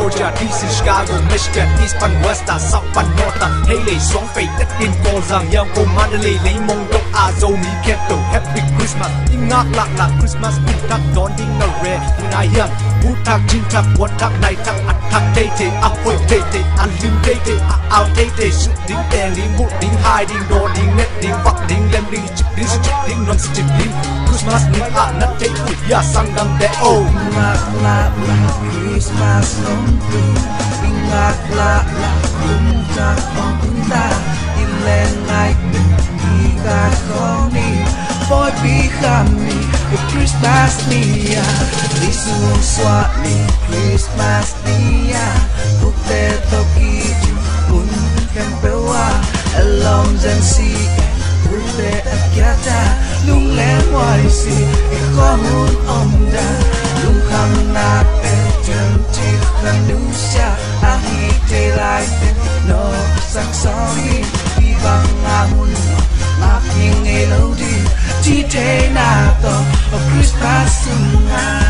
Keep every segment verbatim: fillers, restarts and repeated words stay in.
Georgia, D C, Chicago, Michigan, East and West, South and North. Hey, lay xuống phải tất in cô rằng nhau cô Mandalay lấy mong đốc Azo mi keto. Happy Christmas, in ngạc lạc lạc Christmas bút thắc đón đi ngờ rè. Ngài hiền, bút thắc chinh thắc quật thắc này thắc ăn thắc tê tê, áp phơi tê tê, ăn lim tê tê, áo tê tê, sự đính tè đính bút đính hai đính đồ đính nét đính vặt đính lem đính chích đính chích đính non chích đính. Christmas ni a nat tê ui ya sang đăng tê oh. Ngạc lạc lạc Christmas nông tu, ngạc lạc lạc bút thắc bóng ta, in lên ngay đi cả con đi. Boy be kami Christmas niya di suswa ni Christmas niya bukte toki mun kempewa alom zansi bukte akyata nung lemwai si ikohun omda nung kam na pe janti kanusya ahi te life no saksohi ibang ahun aking elodi chỉ thế nào to ở Christmas nga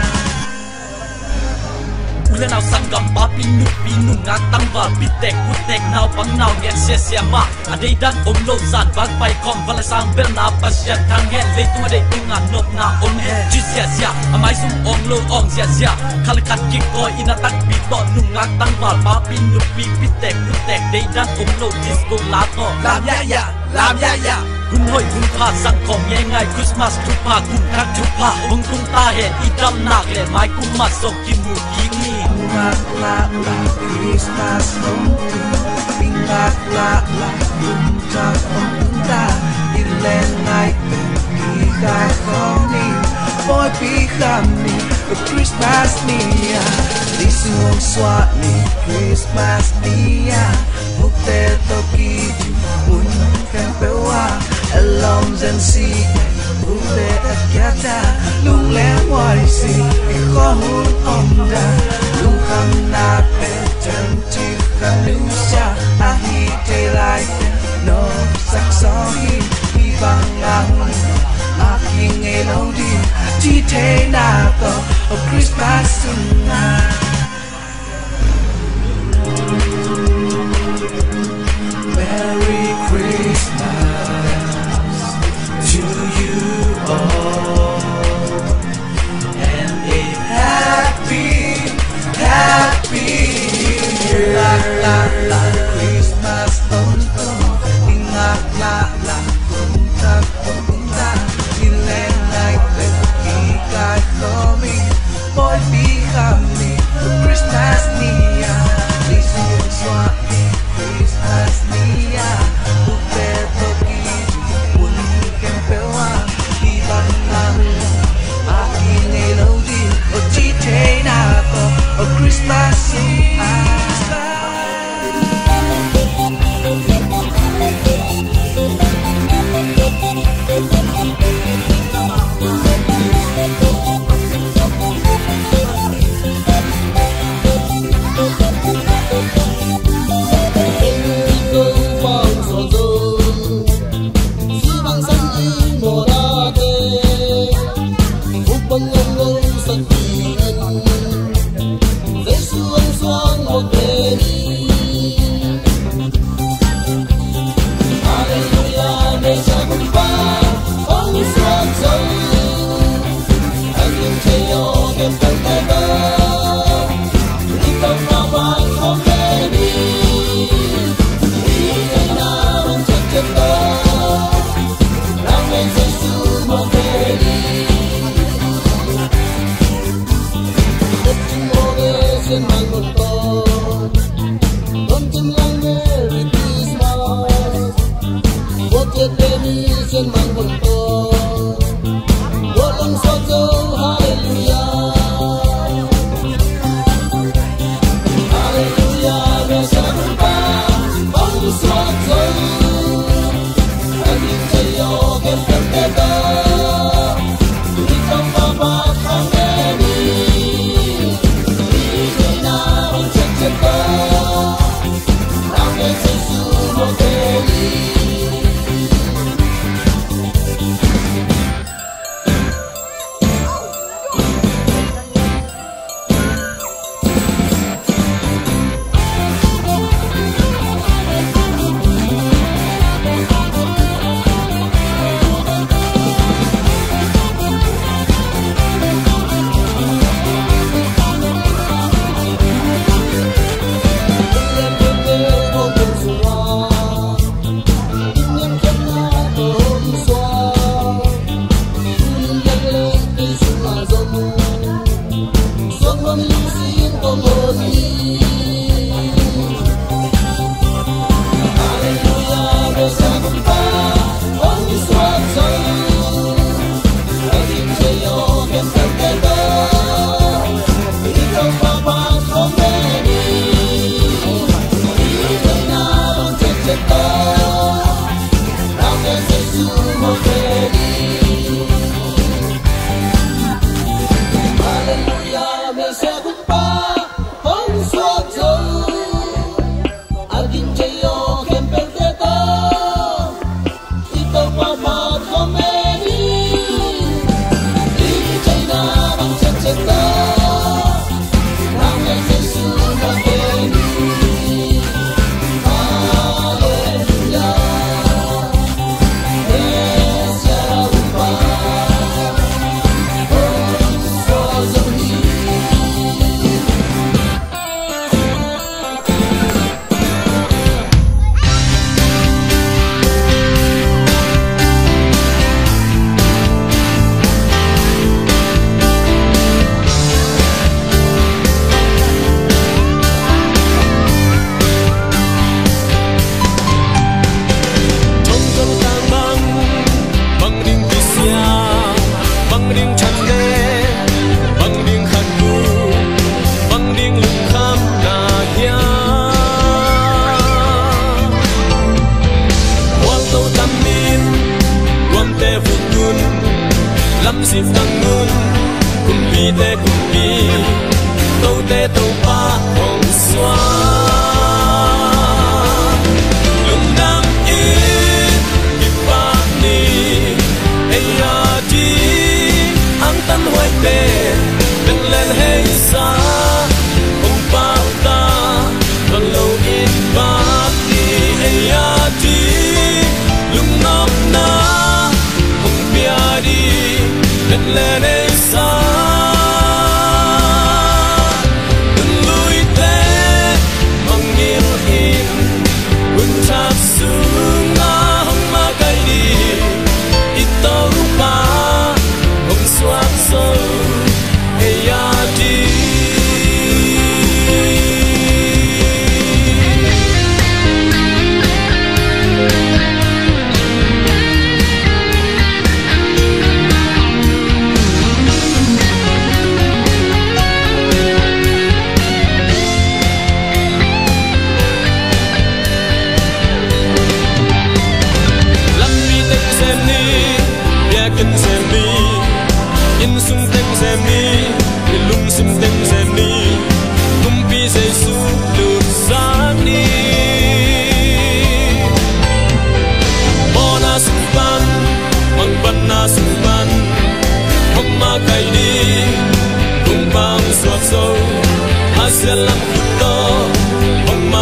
ulen nào sang gam pa pinu pinu nga tang va bitek utek nào bang nào ngen se se ma adei dan om lo zan bag pai kom vala sang bel na pasyan thang hen le tu adei tu nga nop na om he ji sia sia amai sum ong lo ong sia sia khal khat ki ko ina tak bi to nu nga tang va pa pinu pi bitek utek dei dan om lo disco la to làm ya ya làm ya ya hun hoi hun pha sang kom ye ngai Christmas tu pa kum khak tu pa ong kum ta he i dam nak le mai kum ma sok ki mu ki ni ngạc lạc lạc Christmas nông tu ngạc lạc lạc bút thắc bóng ta in lên ngay đi cả con đi. Boy be kami Christmas niya di suswa ni Christmas niya bukte toki mun kempewa alom zansi bukte akyata nung lemwai si ikohun omda nung kam na pe janti kanusya ahi te life no saksohi ibang ahun aking elodi chỉ thế nào to ở Christmas nga Merry Christmas to you all and a happy happy year. La la la Christmas on to ngạc la la punta punta ilen like the kai komi boy be kami Christmas niya di suswa Christmas niya bukte toki pun kempewa ibang nahu aking elodi o chi te na to o Christmas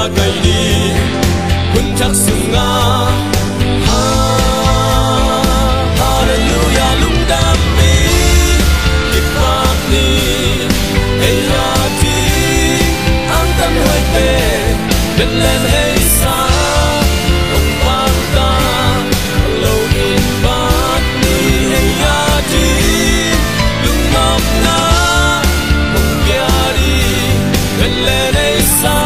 cây đi hun chắc sung nga hallelujah lung đam mi kịp bạc ni hey ya ti ang tâm hoài về bên lên hey sa ông bạc ta lâu in bạc ni hey ya ti lung ngọc na ông kia đi bên lên hey sa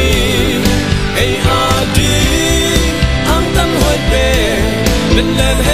Lên